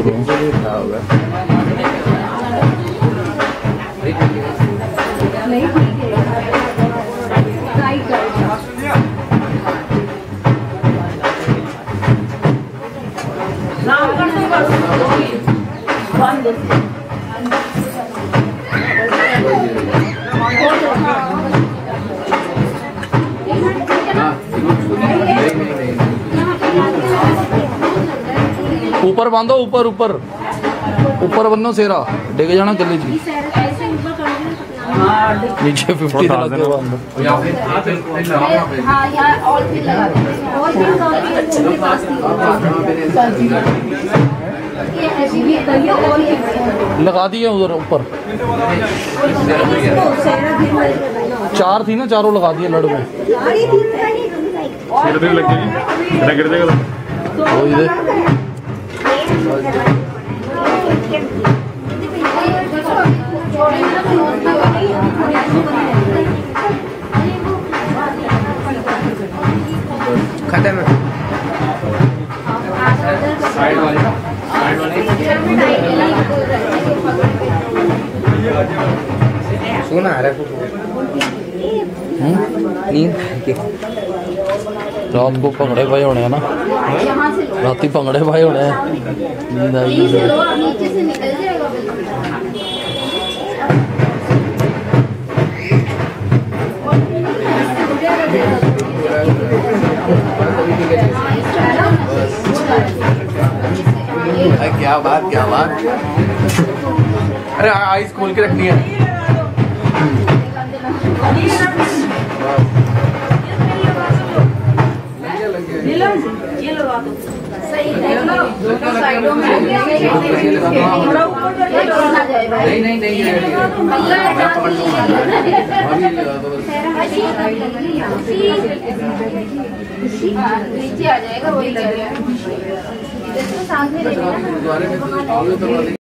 ऊपर बांधो, ऊपर ऊपर ऊपर बनो सेरा डेग जाना गले जी नीचे 50 लगा दिए उधर ऊपर। 4 थी ना, चारों लगा दिए लड़ में। खत्म सोना आ रहा रात को भंगड़े पाए होने हैं ना, राती भंगड़े पाए होने हैं, नींद आई। क्या बात क्या बात। अरे आइस खोल के रखनी है। नीचे आ जाएगा वही